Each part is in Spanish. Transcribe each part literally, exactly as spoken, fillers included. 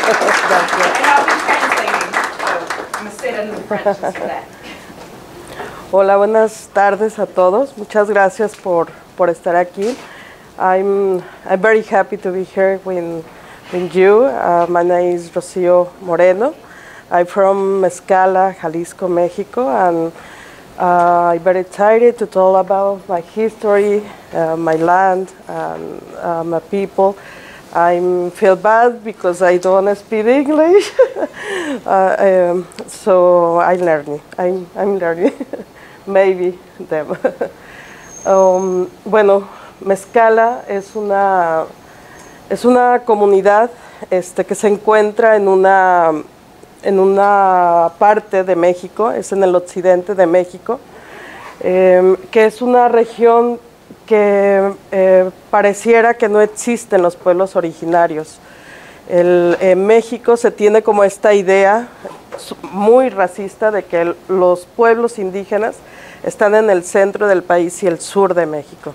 Hola, buenas tardes a todos. Muchas gracias por, por estar aquí. I'm, I'm very happy to be here with, with you. Uh, my name is Rocío Moreno. I'm from Mezcala, Jalisco, Mexico, and uh, I'm very excited to talk about my history, uh, my land, and uh, my people. I feel bad because I don't speak English, uh, um, so I'm learning. I'm, I'm learning, maybe them. um, bueno, Mezcala es una, es una comunidad este, que se encuentra en una, en una parte de México, es en el occidente de México, eh, que es una región que eh, pareciera que no existen los pueblos originarios. El, en México se tiene como esta idea muy racista de que el, los pueblos indígenas están en el centro del país y el sur de México.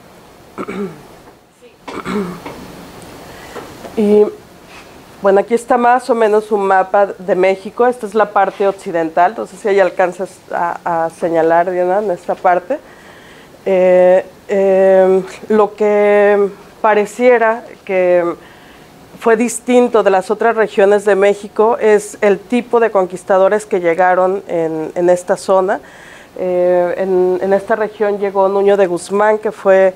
Y bueno, aquí está más o menos un mapa de México. Esta es la parte occidental, entonces si ahí alcanzas a, a señalar, Diana, en esta parte. Eh, eh, lo que pareciera que fue distinto de las otras regiones de México es el tipo de conquistadores que llegaron en, en esta zona. Eh, en, en esta región llegó Nuño de Guzmán, que fue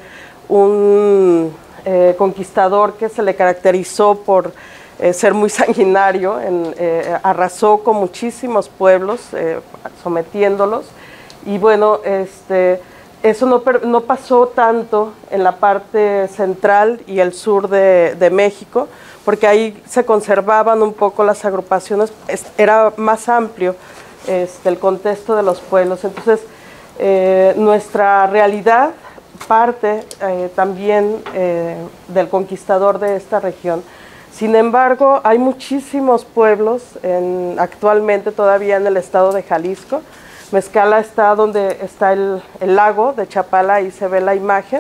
un eh, conquistador que se le caracterizó por eh, ser muy sanguinario, en, eh, arrasó con muchísimos pueblos, eh, sometiéndolos, y bueno, este... Eso no, no pasó tanto en la parte central y el sur de, de México, porque ahí se conservaban un poco las agrupaciones, era más amplio este, el contexto de los pueblos. Entonces, eh, nuestra realidad parte eh, también eh, del conquistador de esta región. Sin embargo, hay muchísimos pueblos en, actualmente todavía en el estado de Jalisco. Mezcala está donde está el, el lago de Chapala, ahí se ve la imagen,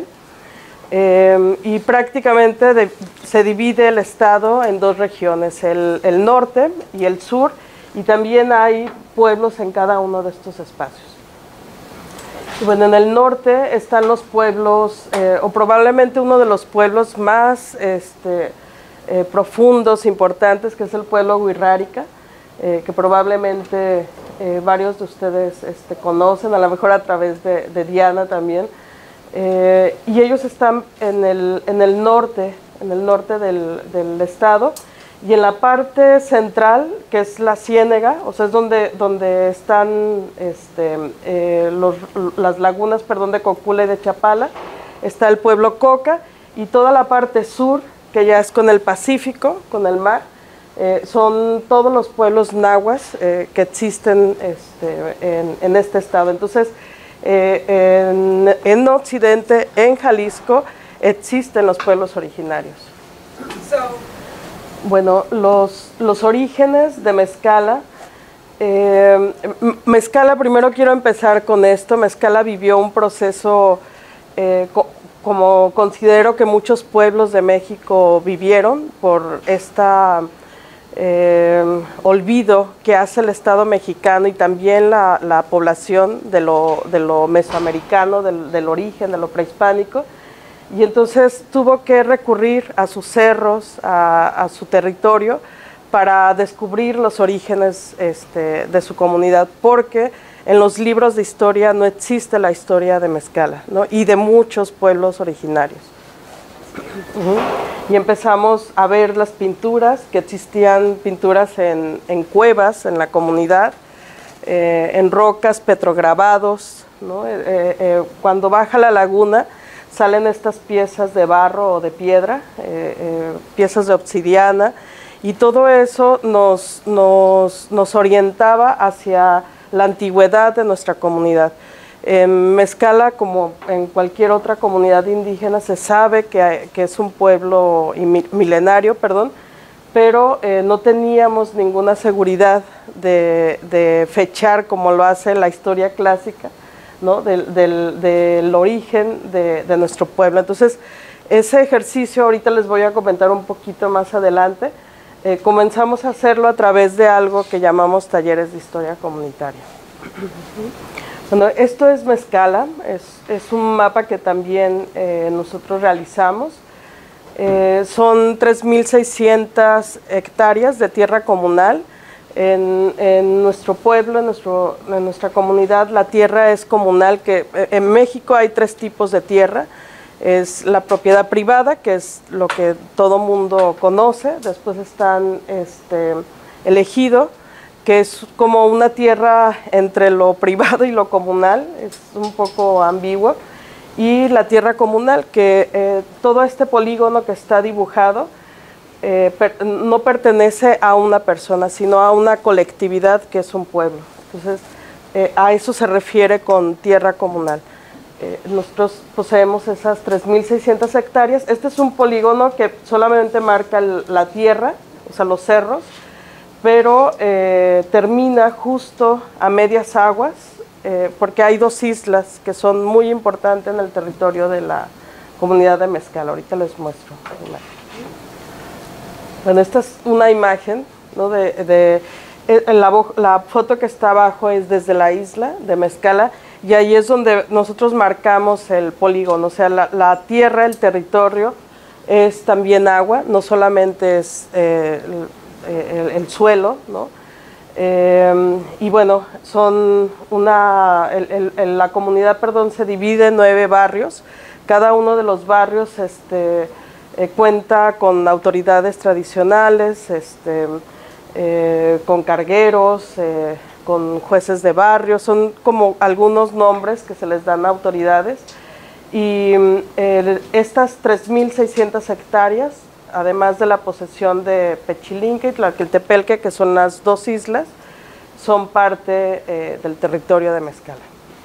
eh, y prácticamente de, se divide el estado en dos regiones, el, el norte y el sur, y también hay pueblos en cada uno de estos espacios. Y bueno, en el norte están los pueblos, eh, o probablemente uno de los pueblos más este, eh, profundos, importantes, que es el pueblo Huirrárica, eh, que probablemente Eh, varios de ustedes este, conocen, a lo mejor a través de, de Diana también, eh, y ellos están en el, en el norte, en el norte del, del estado, y en la parte central, que es la Ciénega, o sea, es donde, donde están este, eh, los, las lagunas, perdón, de Cocula y de Chapala, está el pueblo Coca, y toda la parte sur, que ya es con el Pacífico, con el mar. Eh, son todos los pueblos nahuas eh, que existen este, en, en este estado. Entonces, eh, en, en Occidente, en Jalisco, existen los pueblos originarios. So, bueno, los, los orígenes de Mezcala. Eh, Mezcala, primero quiero empezar con esto. Mezcala vivió un proceso, eh, co como considero que muchos pueblos de México vivieron por esta... Eh, olvido que hace el Estado mexicano y también la, la población de lo, de lo mesoamericano, del, del origen, de lo prehispánico, y entonces tuvo que recurrir a sus cerros, a, a su territorio, para descubrir los orígenes este, de su comunidad, porque en los libros de historia no existe la historia de Mezcala, ¿no? Y de muchos pueblos originarios. Uh-huh. Y empezamos a ver las pinturas, que existían pinturas en, en cuevas, en la comunidad, eh, en rocas, petrograbados, ¿no? eh, eh, cuando baja la laguna salen estas piezas de barro o de piedra, eh, eh, piezas de obsidiana, y todo eso nos, nos, nos orientaba hacia la antigüedad de nuestra comunidad. En Mezcala, como en cualquier otra comunidad indígena, se sabe que, que es un pueblo milenario, perdón, pero eh, no teníamos ninguna seguridad de, de fechar como lo hace la historia clásica, ¿no? del, del, del origen de, de nuestro pueblo. Entonces, ese ejercicio ahorita les voy a comentar un poquito más adelante. eh, comenzamos a hacerlo a través de algo que llamamos talleres de historia comunitaria. Bueno, esto es Mezcala, es, es un mapa que también eh, nosotros realizamos. Eh, son tres mil seiscientas hectáreas de tierra comunal. En, en nuestro pueblo, en, nuestro, en nuestra comunidad, la tierra es comunal, que en México hay tres tipos de tierra. Es la propiedad privada, que es lo que todo mundo conoce. Después están este, el ejido, que es como una tierra entre lo privado y lo comunal, es un poco ambiguo. Y la tierra comunal, que eh, todo este polígono que está dibujado eh, per, no pertenece a una persona, sino a una colectividad que es un pueblo. Entonces, eh, a eso se refiere con tierra comunal. Eh, nosotros poseemos esas tres mil seiscientas hectáreas. Este es un polígono que solamente marca el, la tierra, o sea, los cerros, pero eh, termina justo a medias aguas, eh, porque hay dos islas que son muy importantes en el territorio de la comunidad de Mezcala. Ahorita les muestro la imagen. Bueno, esta es una imagen, ¿no? de, de eh, la, la foto que está abajo es desde la isla de Mezcala, y ahí es donde nosotros marcamos el polígono, o sea, la, la tierra, el territorio, es también agua, no solamente es eh, el, el, el suelo, ¿no? Eh, y bueno, son una, el, el, la comunidad, perdón, se divide en nueve barrios. Cada uno de los barrios este, eh, cuenta con autoridades tradicionales, este, eh, con cargueros, eh, con jueces de barrio. Son como algunos nombres que se les dan a autoridades. Y eh, estas tres mil seiscientas hectáreas, además de la posesión de Pechilinque y Tlaquiltepelque, que son las dos islas, son parte eh, del territorio de Mezcala.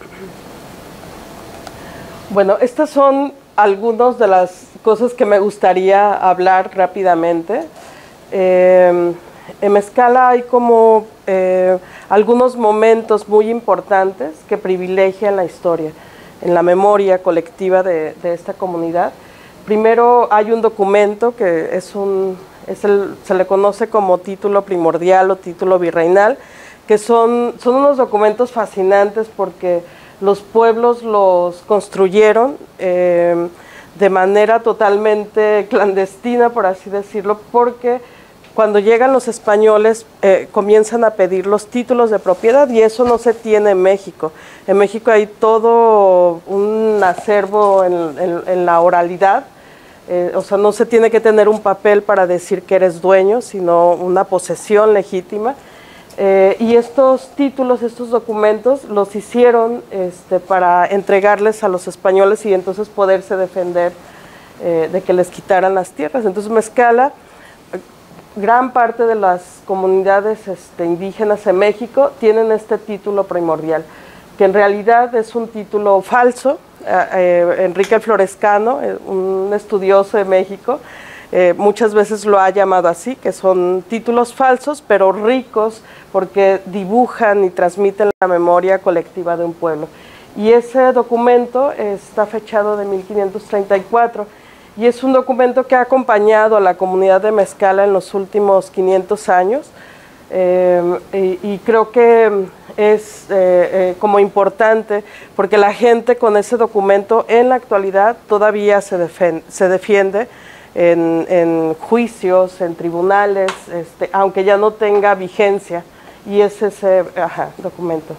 Bueno, estas son algunas de las cosas que me gustaría hablar rápidamente. Eh, en Mezcala hay como eh, algunos momentos muy importantes que privilegian la historia, en la memoria colectiva de, de esta comunidad. Primero hay un documento que es un, es el, se le conoce como título primordial o título virreinal, que son, son unos documentos fascinantes porque los pueblos los construyeron eh, de manera totalmente clandestina, por así decirlo, porque cuando llegan los españoles eh, comienzan a pedir los títulos de propiedad, y eso no se tiene en México. En México hay todo un acervo en, en, en la oralidad, eh, o sea, no se tiene que tener un papel para decir que eres dueño, sino una posesión legítima. Eh, y estos títulos, estos documentos, los hicieron este, para entregarles a los españoles y entonces poderse defender eh, de que les quitaran las tierras. Entonces Mezcala, gran parte de las comunidades este, indígenas en México tienen este título primordial, que en realidad es un título falso. Eh, eh, Enrique el Florescano, eh, un estudioso de México, eh, muchas veces lo ha llamado así, que son títulos falsos, pero ricos porque dibujan y transmiten la memoria colectiva de un pueblo. Y ese documento está fechado de mil quinientos treinta y cuatro, y es un documento que ha acompañado a la comunidad de Mezcala en los últimos quinientos años, eh, y, y creo que es eh, eh, como importante porque la gente con ese documento en la actualidad todavía se defiende, se defiende en, en juicios, en tribunales, este, aunque ya no tenga vigencia, y es ese ajá, documento.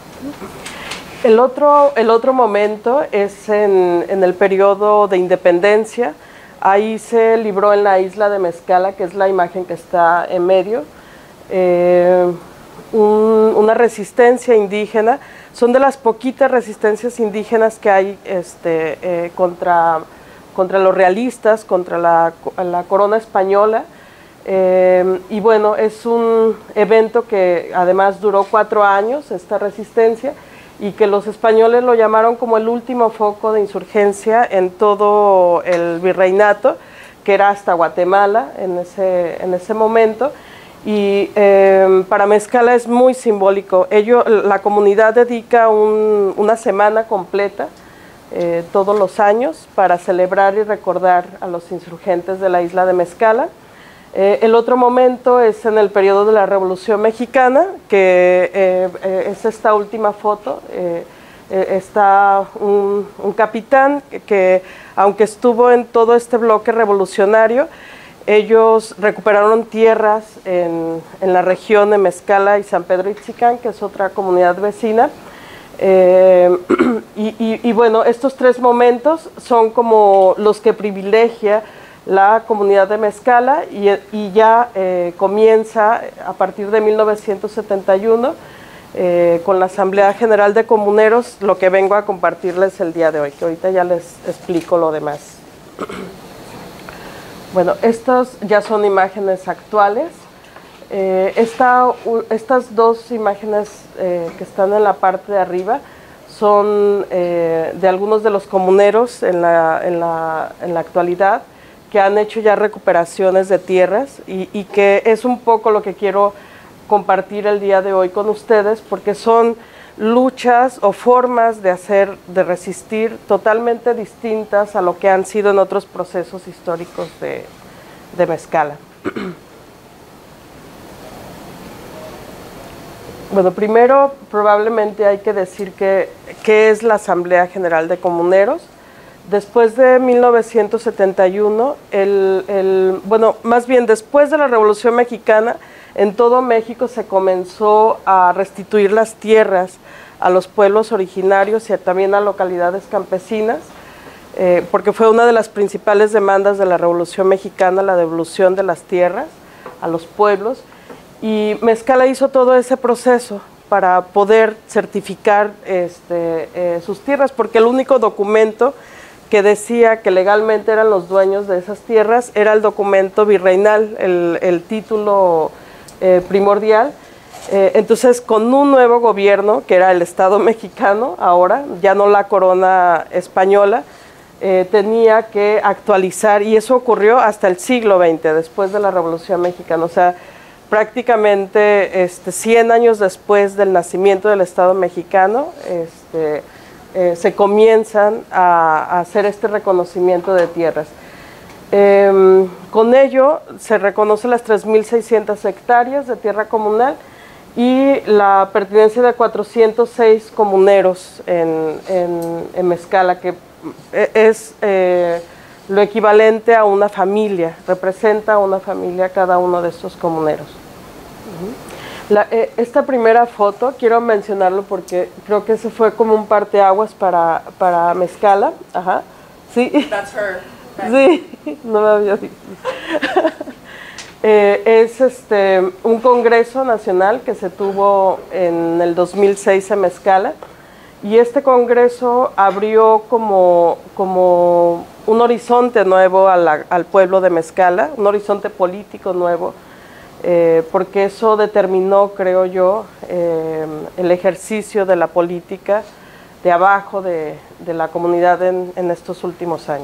El otro, el otro momento es en, en el periodo de independencia. Ahí se libró en la isla de Mezcala, que es la imagen que está en medio, eh, un, una resistencia indígena. Son de las poquitas resistencias indígenas que hay este, eh, contra, contra los realistas, contra la, la corona española. Eh, y bueno, es un evento que además duró cuatro años, esta resistencia, y que los españoles lo llamaron como el último foco de insurgencia en todo el virreinato, que era hasta Guatemala en ese, en ese momento. Y eh, para Mezcala es muy simbólico. Ello, la comunidad dedica un, una semana completa eh, todos los años para celebrar y recordar a los insurgentes de la isla de Mezcala. Eh, el otro momento es en el periodo de la Revolución Mexicana, que eh, eh, es esta última foto. Eh, eh, está un, un capitán que, que, aunque estuvo en todo este bloque revolucionario, ellos recuperaron tierras en, en la región de Mezcala y San Pedro Itzicán, que es otra comunidad vecina. Eh, y, y, y bueno, estos tres momentos son como los que privilegia la comunidad de Mezcala y, y ya eh, comienza a partir de mil novecientos setenta y uno eh, con la Asamblea General de Comuneros, lo que vengo a compartirles el día de hoy, que ahorita ya les explico lo demás. Bueno, estas ya son imágenes actuales. Eh, esta, estas dos imágenes eh, que están en la parte de arriba son eh, de algunos de los comuneros en la, en la, en la actualidad que han hecho ya recuperaciones de tierras y, y que es un poco lo que quiero compartir el día de hoy con ustedes, porque son luchas o formas de hacer, de resistir totalmente distintas a lo que han sido en otros procesos históricos de, de Mezcala. Bueno, primero probablemente hay que decir que, qué es la Asamblea General de Comuneros. Después de mil novecientos setenta y uno, el, el, bueno, más bien después de la Revolución Mexicana, en todo México se comenzó a restituir las tierras a los pueblos originarios y también a localidades campesinas, eh, porque fue una de las principales demandas de la Revolución Mexicana, la devolución de las tierras a los pueblos. Y Mezcala hizo todo ese proceso para poder certificar este, eh, sus tierras, porque el único documento que decía que legalmente eran los dueños de esas tierras era el documento virreinal, el, el título eh, primordial. Eh, entonces, con un nuevo gobierno, que era el Estado mexicano ahora, ya no la corona española, eh, tenía que actualizar, y eso ocurrió hasta el siglo veinte, después de la Revolución Mexicana, o sea, prácticamente este, cien años después del nacimiento del Estado mexicano, este, eh, se comienzan a, a hacer este reconocimiento de tierras. Eh, con ello se reconoce las tres mil seiscientas hectáreas de tierra comunal y la pertenencia de cuatrocientos seis comuneros en, en, en Mezcala, que es eh, lo equivalente a una familia, representa a una familia cada uno de estos comuneros. La, eh, esta primera foto, quiero mencionarlo porque creo que ese fue como un parteaguas para, para Mezcala. Ajá. Sí. That's her. Sí, no me había dicho. eh, es este, un Congreso Nacional que se tuvo en el dos mil seis en Mezcala, y este Congreso abrió como, como un horizonte nuevo a la, al pueblo de Mezcala, un horizonte político nuevo. Eh, porque eso determinó, creo yo, eh, el ejercicio de la política de abajo de, de la comunidad en, en estos últimos años.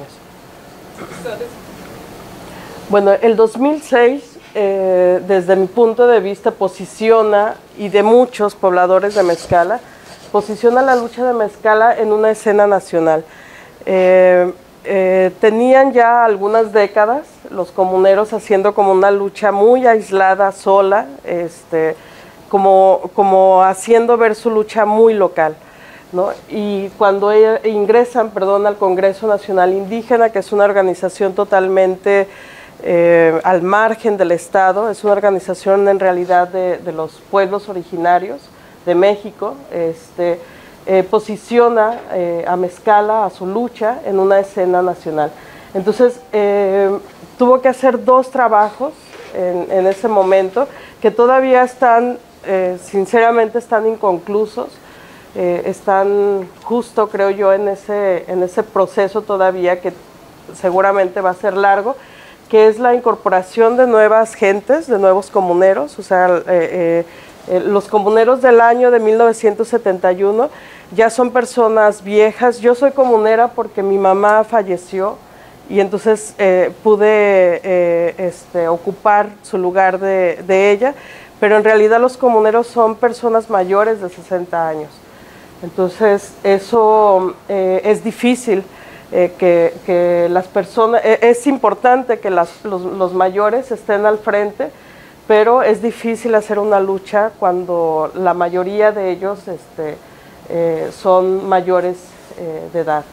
Bueno, el dos mil seis, eh, desde mi punto de vista, posiciona, y de muchos pobladores de Mezcala, posiciona la lucha de Mezcala en una escena nacional. Eh, Eh, tenían ya algunas décadas los comuneros haciendo como una lucha muy aislada, sola, este, como, como haciendo ver su lucha muy local, ¿no? Y cuando ingresan, perdón, al Congreso Nacional Indígena, que es una organización totalmente eh, al margen del Estado, es una organización en realidad de, de los pueblos originarios de México, este, Eh, posiciona eh, a Mezcala, a su lucha, en una escena nacional. Entonces, eh, tuvo que hacer dos trabajos en, en ese momento, que todavía están, eh, sinceramente, están inconclusos, eh, están justo, creo yo, en ese, en ese proceso todavía, que seguramente va a ser largo, que es la incorporación de nuevas gentes, de nuevos comuneros, o sea, eh, eh, eh, los comuneros del año de mil novecientos setenta y uno ya son personas viejas. Yo soy comunera porque mi mamá falleció y entonces eh, pude eh, este, ocupar su lugar de, de ella, pero en realidad los comuneros son personas mayores de sesenta años. Entonces eso eh, es difícil eh, que, que las personas, eh, es importante que las, los, los mayores estén al frente, pero es difícil hacer una lucha cuando la mayoría de ellos este, eh, son mayores eh, de edad.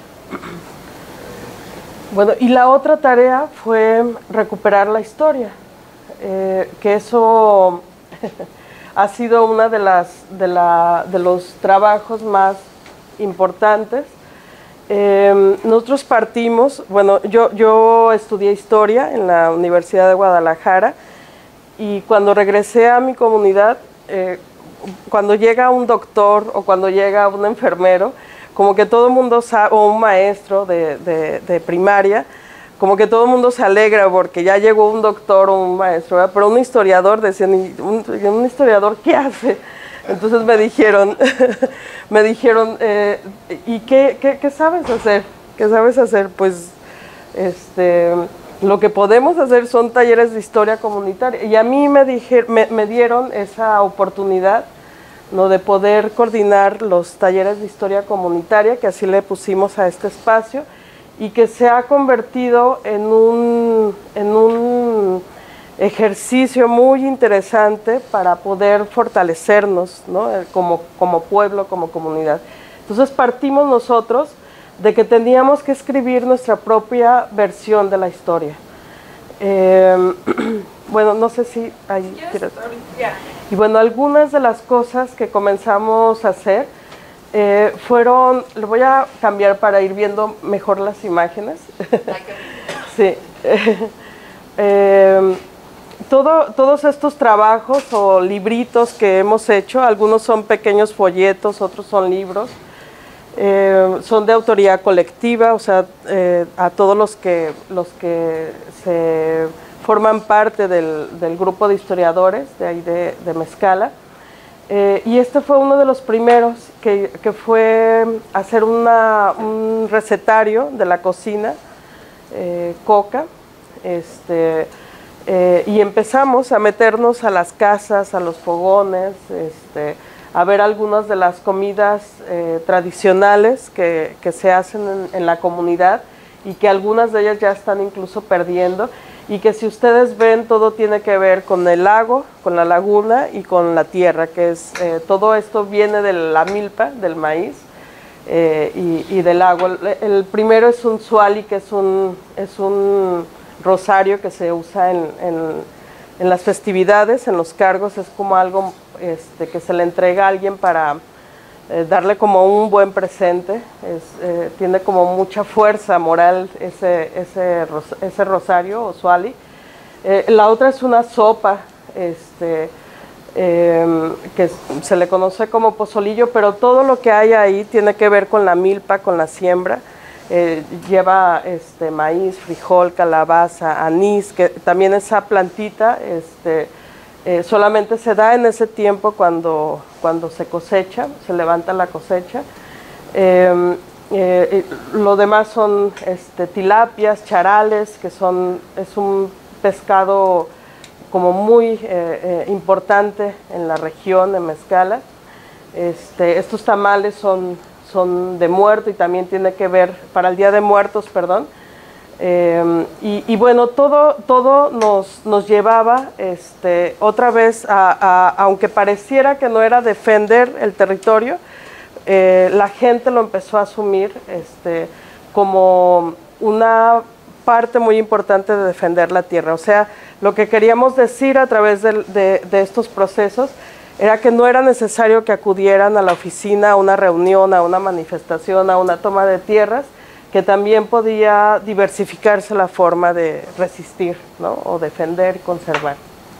Bueno, y la otra tarea fue recuperar la historia, eh, que eso ha sido uno de, las, de, la, de los trabajos más importantes. Eh, nosotros partimos, bueno, yo, yo estudié historia en la Universidad de Guadalajara, y cuando regresé a mi comunidad, eh, cuando llega un doctor o cuando llega un enfermero, como que todo el mundo sabe, o un maestro de, de, de primaria, como que todo el mundo se alegra porque ya llegó un doctor o un maestro, ¿verdad? Pero un historiador, decían, ¿un, un historiador qué hace? Entonces me dijeron, me dijeron, eh, ¿y qué, qué, qué sabes hacer? ¿Qué sabes hacer? Pues, este... lo que podemos hacer son talleres de historia comunitaria, y a mí me, dije, me, me dieron esa oportunidad, ¿no?, de poder coordinar los talleres de historia comunitaria, que así le pusimos a este espacio, y que se ha convertido en un, en un ejercicio muy interesante para poder fortalecernos, ¿no?, como, como pueblo, como comunidad. Entonces partimos nosotros de que teníamos que escribir nuestra propia versión de la historia. Eh, bueno, no sé si hay... Y bueno, algunas de las cosas que comenzamos a hacer eh, fueron... Le voy a cambiar para ir viendo mejor las imágenes. Sí. eh, todo, todos estos trabajos o libritos que hemos hecho, algunos son pequeños folletos, otros son libros, Eh, son de autoría colectiva, o sea, eh, a todos los que, los que se forman parte del, del grupo de historiadores de ahí de, de Mezcala. Eh, y este fue uno de los primeros que, que fue hacer una, un recetario de la cocina, eh, Coca, este, eh, y empezamos a meternos a las casas, a los fogones, este, a ver algunas de las comidas eh, tradicionales que, que se hacen en, en la comunidad, y que algunas de ellas ya están incluso perdiendo, y que si ustedes ven, todo tiene que ver con el lago, con la laguna y con la tierra, que es, eh, todo esto viene de la milpa, del maíz, eh, y, y del lago. El, el primero es un suali, que es un, es un rosario que se usa en, en, en las festividades, en los cargos, es como algo Este, que se le entrega a alguien para eh, darle como un buen presente. Es, eh, tiene como mucha fuerza moral ese, ese, ese rosario o suali. Eh, la otra es una sopa este, eh, que se le conoce como pozolillo, pero todo lo que hay ahí tiene que ver con la milpa, con la siembra. Eh, lleva este, maíz, frijol, calabaza, anís, que también esa plantita este, Eh, solamente se da en ese tiempo cuando, cuando se cosecha, se levanta la cosecha. Eh, eh, lo demás son este, tilapias, charales, que son, es un pescado como muy eh, eh, importante en la región de Mezcala. Este, estos tamales son, son de muerto, y también tiene que ver, para el Día de Muertos, perdón. Eh, y, y bueno, todo, todo nos, nos llevaba este, otra vez a, a, aunque pareciera que no era defender el territorio, eh, la gente lo empezó a asumir este, como una parte muy importante de defender la tierra. O sea, lo que queríamos decir a través de, de, de estos procesos era que no era necesario que acudieran a la oficina, a una reunión, a una manifestación, a una toma de tierras, que también podía diversificarse la forma de resistir, ¿no?, o defender y conservar.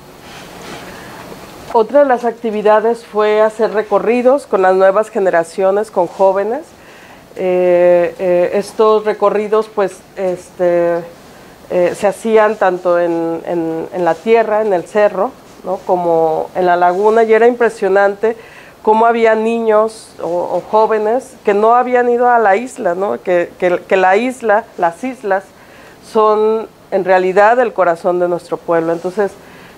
Otra de las actividades fue hacer recorridos con las nuevas generaciones, con jóvenes. Eh, eh, estos recorridos pues, este, eh, se hacían tanto en, en, en la tierra, en el cerro, ¿no?, como en la laguna, y era impresionante cómo había niños o, o jóvenes que no habían ido a la isla, ¿no? que, que, que la isla, las islas, son en realidad el corazón de nuestro pueblo. Entonces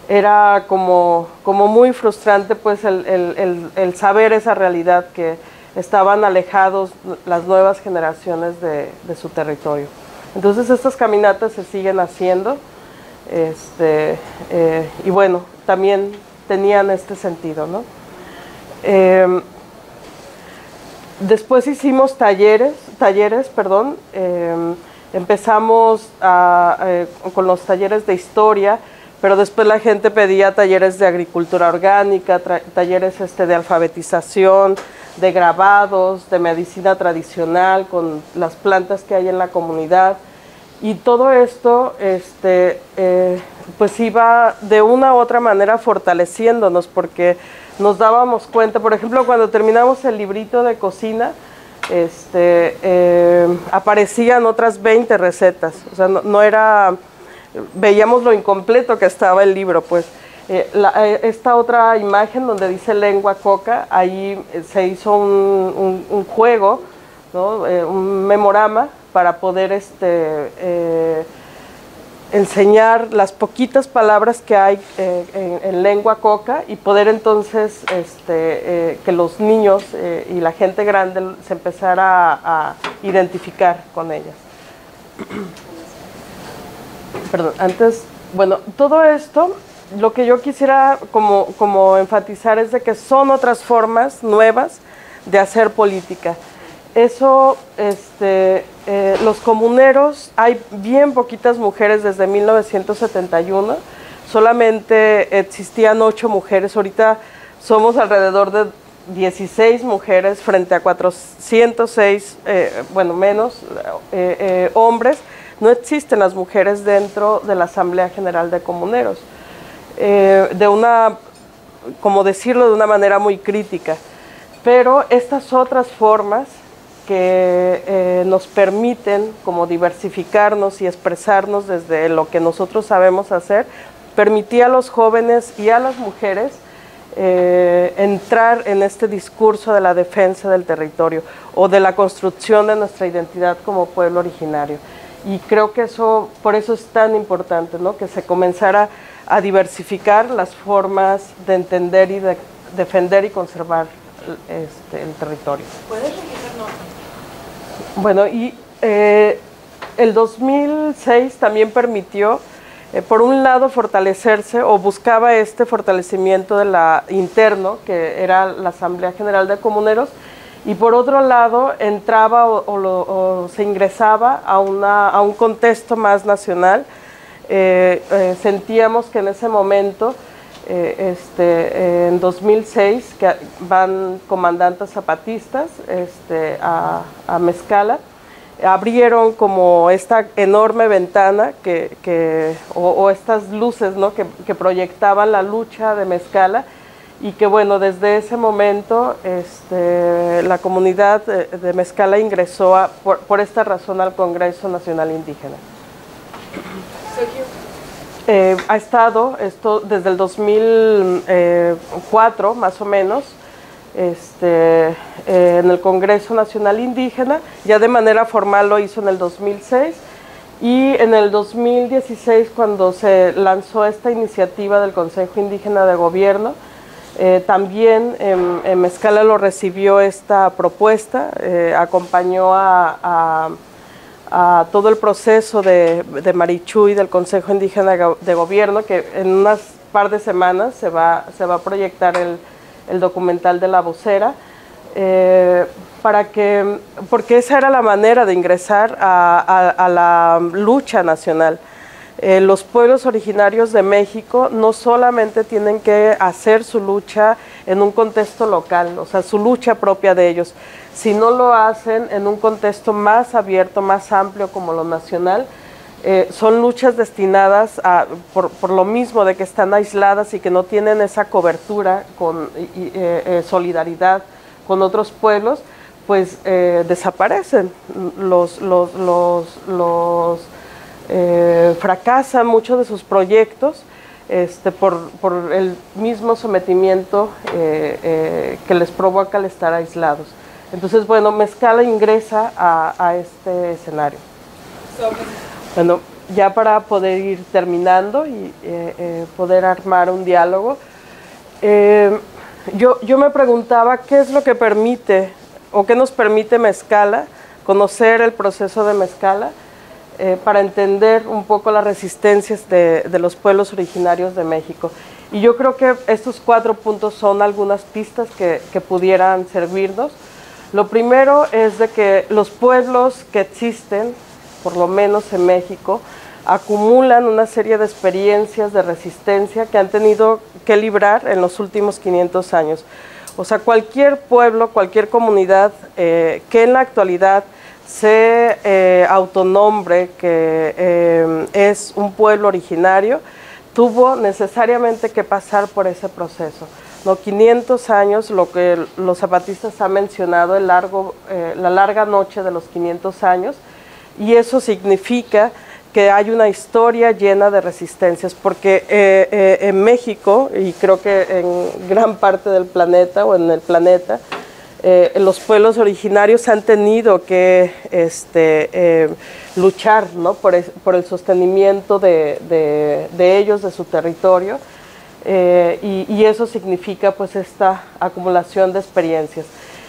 era como, como muy frustrante pues el, el, el, el saber esa realidad, que, estaban alejados las nuevas generaciones de, de su territorio. Entonces estas caminatas se siguen haciendo, este, eh, y bueno, también tenían este sentido, ¿no? Eh, después hicimos talleres, talleres, perdón, eh, empezamos a, eh, con los talleres de historia, pero después la gente pedía talleres de agricultura orgánica, talleres este, de alfabetización, de grabados, de medicina tradicional, con las plantas que hay en la comunidad. Y todo esto este, eh, pues iba de una u otra manera fortaleciéndonos, porque nos dábamos cuenta, por ejemplo, cuando terminamos el librito de cocina, este, eh, aparecían otras veinte recetas, o sea, no, no era, veíamos lo incompleto que estaba el libro, pues. Eh, la, eh, esta otra imagen donde dice lengua Coca, ahí eh, se hizo un, un, un juego, ¿no? eh, un memorama para poder este, eh, enseñar las poquitas palabras que hay eh, en, en lengua Coca y poder entonces este, eh, que los niños eh, y la gente grande se empezara a, a identificar con ellas. Perdón, antes, bueno, todo esto, lo que yo quisiera como, como enfatizar es de que son otras formas nuevas de hacer política. Eso, este, eh, los comuneros, hay bien poquitas mujeres desde mil novecientos setenta y uno, solamente existían ocho mujeres, ahorita somos alrededor de dieciséis mujeres frente a cuatrocientos seis, eh, bueno, menos, eh, eh, hombres. No existen las mujeres dentro de la Asamblea General de Comuneros, eh, de una, como decirlo, de una manera muy crítica, pero estas otras formas que eh, nos permiten como diversificarnos y expresarnos desde lo que nosotros sabemos hacer, permitía a los jóvenes y a las mujeres eh, entrar en este discurso de la defensa del territorio o de la construcción de nuestra identidad como pueblo originario. Y creo que eso, por eso es tan importante, ¿no? Que se comenzara a diversificar las formas de entender y de defender y conservar este, el territorio. ¿Puedes repetir nota? Bueno, y eh, el dos mil seis también permitió, eh, por un lado, fortalecerse o buscaba este fortalecimiento de la interno, que era la Asamblea General de Comuneros, y por otro lado entraba o, o, lo, o se ingresaba a, una, a un contexto más nacional. Eh, eh, sentíamos que en ese momento, eh, este, eh, en dos mil seis, que van comandantes zapatistas este, a, a Mezcala, abrieron como esta enorme ventana que, que, o, o estas luces, ¿no? que, que proyectaban la lucha de Mezcala, y que bueno, desde ese momento este, la comunidad de, de Mezcala ingresó a, por, por esta razón al Congreso Nacional Indígena. Eh, ha estado esto desde el dos mil cuatro más o menos este, eh, en el Congreso Nacional Indígena, ya de manera formal lo hizo en el dos mil seis, y en el dos mil dieciséis, cuando se lanzó esta iniciativa del Consejo Indígena de Gobierno, eh, también en, en Mezcala lo recibió esta propuesta, eh, acompañó a, a a todo el proceso de, de Marichuy del Consejo Indígena de Gobierno, que en unas par de semanas se va, se va a proyectar el, el documental de la vocera, eh, para que, porque esa era la manera de ingresar a, a, a la lucha nacional. Eh, los pueblos originarios de México no solamente tienen que hacer su lucha en un contexto local, o sea, su lucha propia de ellos, si no lo hacen en un contexto más abierto, más amplio como lo nacional, eh, son luchas destinadas a, por, por lo mismo de que están aisladas y que no tienen esa cobertura con y, eh, eh, solidaridad con otros pueblos, pues eh, desaparecen, los, los, los, los eh, fracasan muchos de sus proyectos este, por, por el mismo sometimiento eh, eh, que les provoca el estar aislados. Entonces, bueno, Mezcala ingresa a, a este escenario. Bueno, ya para poder ir terminando y eh, eh, poder armar un diálogo, eh, yo, yo me preguntaba qué es lo que permite o qué nos permite Mezcala, conocer el proceso de Mezcala, eh, para entender un poco las resistencias de, de los pueblos originarios de México. Y yo creo que estos cuatro puntos son algunas pistas que, que pudieran servirnos. Lo primero es de que los pueblos que existen, por lo menos en México, acumulan una serie de experiencias de resistencia que han tenido que librar en los últimos quinientos años. O sea, cualquier pueblo, cualquier comunidad eh, que en la actualidad se eh, autonombre que eh, es un pueblo originario, tuvo necesariamente que pasar por ese proceso. ¿No? quinientos años, lo que los zapatistas han mencionado, el largo, eh, la larga noche de los quinientos años, y eso significa que hay una historia llena de resistencias, porque eh, eh, en México, y creo que en gran parte del planeta o en el planeta, eh, los pueblos originarios han tenido que este, eh, luchar, ¿no? por, es, por el sostenimiento de, de, de ellos, de su territorio, eh, y, y eso significa pues esta acumulación de experiencias.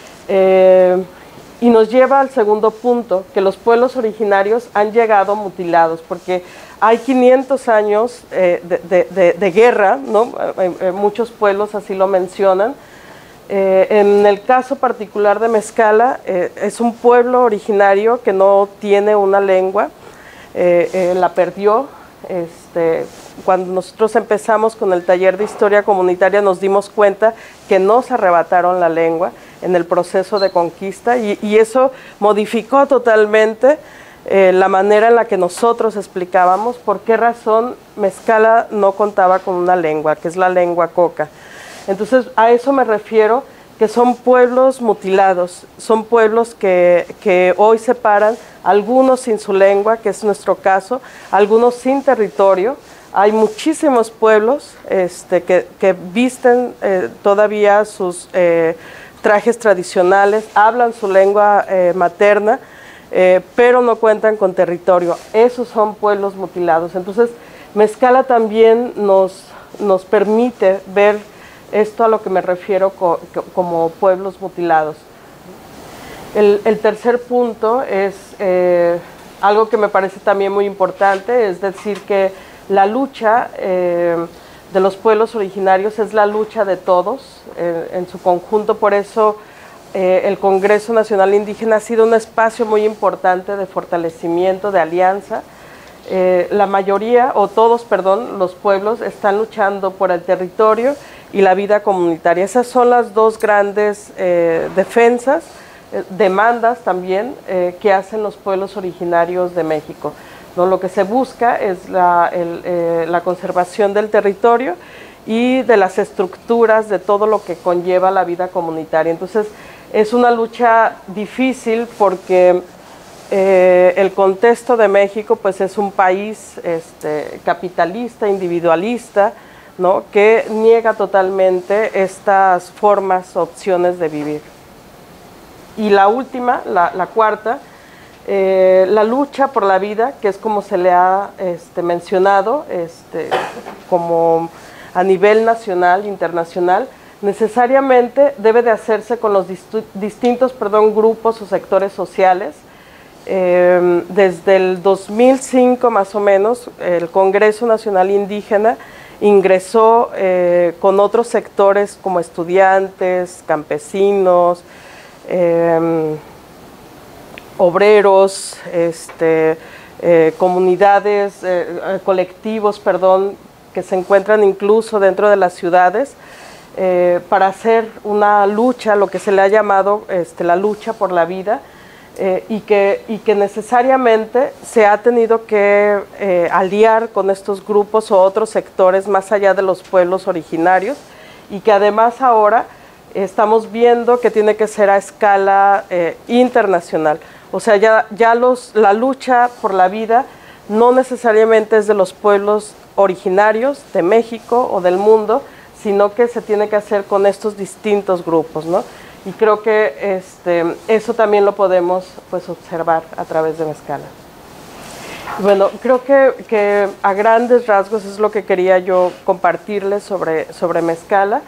Eh, Y nos lleva al segundo punto, que los pueblos originarios han llegado mutilados, porque hay quinientos años eh, de, de, de, de guerra, ¿no? Eh, eh, muchos pueblos así lo mencionan. Eh, en el caso particular de Mezcala, eh, es un pueblo originario que no tiene una lengua, eh, eh, la perdió. Este, cuando nosotros empezamos con el taller de historia comunitaria nos dimos cuenta que nos arrebataron la lengua en el proceso de conquista y, y eso modificó totalmente eh, la manera en la que nosotros explicábamos por qué razón Mezcala no contaba con una lengua, que es la lengua Coca. Entonces a eso me refiero, que son pueblos mutilados, son pueblos que, que hoy se paran, algunos sin su lengua, que es nuestro caso, algunos sin territorio. Hay muchísimos pueblos este, que, que visten eh, todavía sus eh, trajes tradicionales, hablan su lengua eh, materna, eh, pero no cuentan con territorio. Esos son pueblos mutilados. Entonces, Mezcala también nos, nos permite ver esto a lo que me refiero co como pueblos mutilados. El, el tercer punto es eh, algo que me parece también muy importante, es decir, que la lucha eh, de los pueblos originarios es la lucha de todos eh, en su conjunto. Por eso eh, el Congreso Nacional Indígena ha sido un espacio muy importante de fortalecimiento, de alianza. Eh, la mayoría, o todos, perdón, los pueblos están luchando por el territorio y la vida comunitaria. Esas son las dos grandes eh, defensas, eh, demandas también eh, que hacen los pueblos originarios de México. ¿No? Lo que se busca es la, el, eh, la conservación del territorio y de las estructuras de todo lo que conlleva la vida comunitaria. Entonces, es una lucha difícil porque eh, el contexto de México pues, es un país este, capitalista, individualista, ¿no? que niega totalmente estas formas, opciones de vivir. Y la última, la, la cuarta, eh, la lucha por la vida, que es como se le ha este, mencionado, este, como a nivel nacional, internacional, necesariamente debe de hacerse con los distintos perdón, grupos o sectores sociales. Eh, desde el dos mil cinco más o menos, el Congreso Nacional Indígena ingresó eh, con otros sectores como estudiantes, campesinos, eh, obreros, este, eh, comunidades, eh, colectivos, perdón, que se encuentran incluso dentro de las ciudades, eh, para hacer una lucha, lo que se le ha llamado este, la lucha por la vida, eh, y, que, y que necesariamente se ha tenido que eh, aliar con estos grupos o otros sectores más allá de los pueblos originarios, y que además ahora estamos viendo que tiene que ser a escala eh, internacional. O sea, ya, ya los, la lucha por la vida no necesariamente es de los pueblos originarios de México o del mundo, sino que se tiene que hacer con estos distintos grupos, ¿no? Y creo que este, eso también lo podemos pues, observar a través de Mezcala. Bueno, creo que, que a grandes rasgos es lo que quería yo compartirles sobre, sobre Mezcala.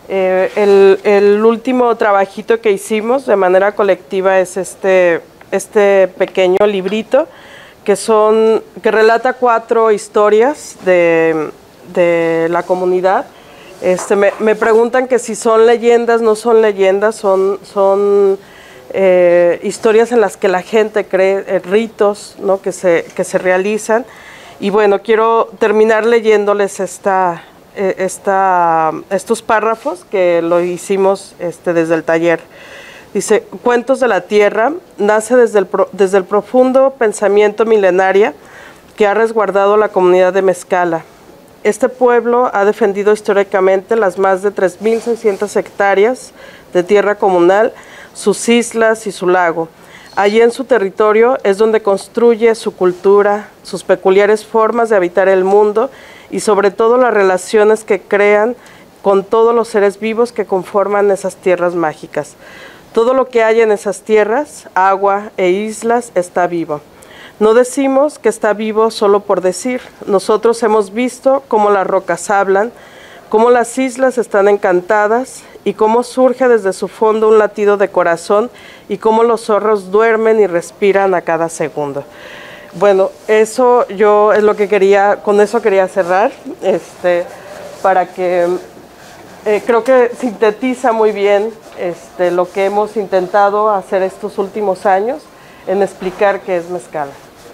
Eh, el, el último trabajito que hicimos de manera colectiva es este, este pequeño librito que, son, que relata cuatro historias de, de la comunidad. Este, me, me preguntan que si son leyendas, no son leyendas, son, son eh, historias en las que la gente cree, eh, ritos, ¿no? que, se, que se realizan. Y bueno, quiero terminar leyéndoles esta, eh, esta, estos párrafos que lo hicimos este, desde el taller. Dice, Cuentos de la Tierra nace desde el, pro, desde el profundo pensamiento milenario que ha resguardado la comunidad de Mezcala. Este pueblo ha defendido históricamente las más de tres mil seiscientas hectáreas de tierra comunal, sus islas y su lago. Allí en su territorio es donde construye su cultura, sus peculiares formas de habitar el mundo y sobre todo las relaciones que crean con todos los seres vivos que conforman esas tierras mágicas. Todo lo que hay en esas tierras, agua e islas, está vivo. No decimos que está vivo solo por decir. Nosotros hemos visto cómo las rocas hablan, cómo las islas están encantadas y cómo surge desde su fondo un latido de corazón y cómo los zorros duermen y respiran a cada segundo. Bueno, eso yo es lo que quería, con eso quería cerrar, este, para que eh, creo que sintetiza muy bien este, lo que hemos intentado hacer estos últimos años en explicar qué es Mezcala.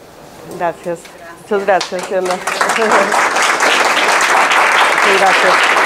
Gracias. Muchas gracias, Diana. Muchas gracias.